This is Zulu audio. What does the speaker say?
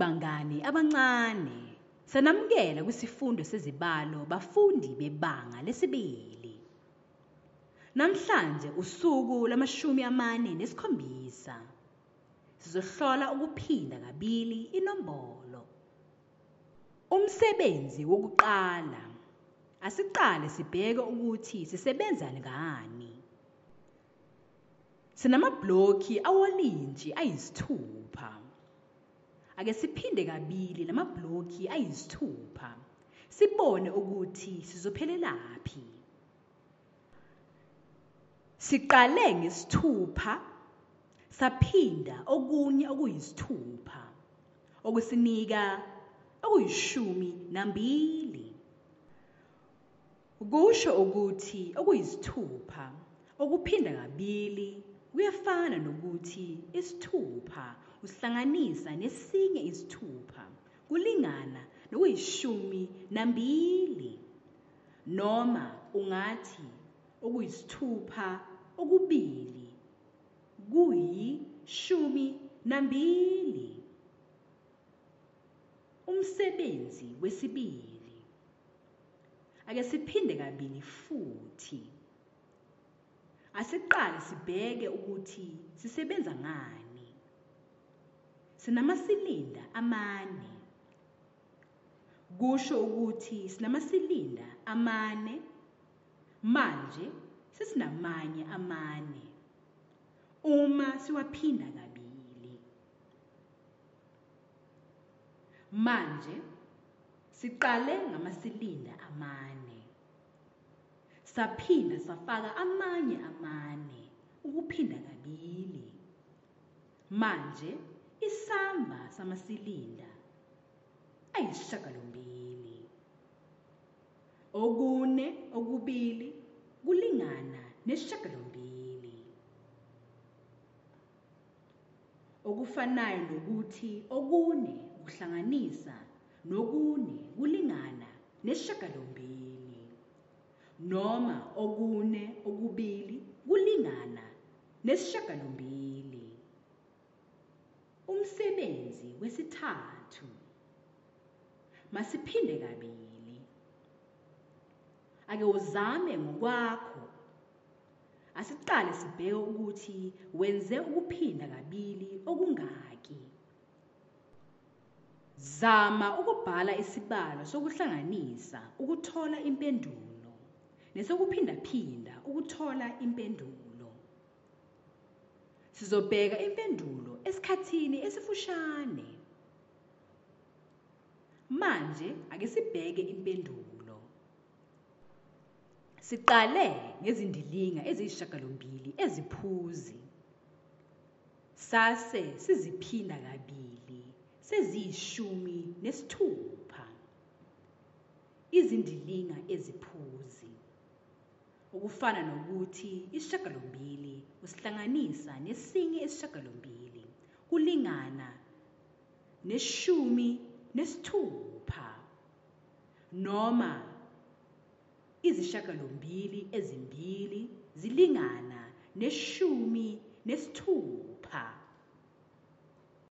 Bangani abancane, sanamukela kwisifundo sezibalo bafundi bebanga lesibili. Namhlanje usuku lama-47. Sizohlola ukuphinda kabili inombolo. Umsebenzi wokuqala. Asiqale sibheke ukuthi sisebenza ngani. Sinamabhlokhi awolintshi ayisithupha. Ake siphinde kabili lamabhlokhi ayisithupha. Sibone ukuthi sizophelelaphi. Siqale ngesithupha, saphinda okunye okuyisithupha, okusinika okuyishumi-2. Kusho ukuthi okuyisithupha okuphinda kabili kuyafana nokuthi isithupha usihlanganisa nesinye isithupha kulingana nokuyishumi-2, noma ungathi okuyisithupha okubili kuyishumi-2. Umsebenzi wesibili. Ake siphinde kabili futhi. Asiqale sibheke ukuthi sisebenza ngani. Sinamasilinda amane. Kusho ukuthi sinamasilinda amane. Manje sesinamanye amane. Uma siwaphinda kabili. Manje siqale ngamasilinda amane. Saphinda safaka amanye amane ukuphinda kabili. Manje isamba samasilinda ayisishiyagalombili. Okune okubili kulingana nesishiyagalombili. Okufanayo nokuthi okune kuhlanganisa nokune kulingana nesishiyagalombili. Noma okune okubili kulingana nesishiyagalombili. Umsebenzi wesithathu. Masiphinde kabili. Ake uzame ngokwakho. Asiqale sibheke ukuthi wenze ukuphinda kabili okungaki. Zama ukubhala isibalo sokuhlanganisa ukuthola impendulo nesokuphinda-phinda ukuthola impendulo. Sizobheka impendulo esikhathini esifushane. Manje ake sibheke impendulo. Siqale ngezindilinga eziyisishiyagalombili eziphuzi. Sase siziphinda kabili seziyishumi-6. Izindilinga eziphuzi. Okufana nokuthi isishiyagalombili usihlanganisa nesinye isishiyagalombili kulingana ne-16. Noma izishiyagalombili ezimbili zilingana ne-16.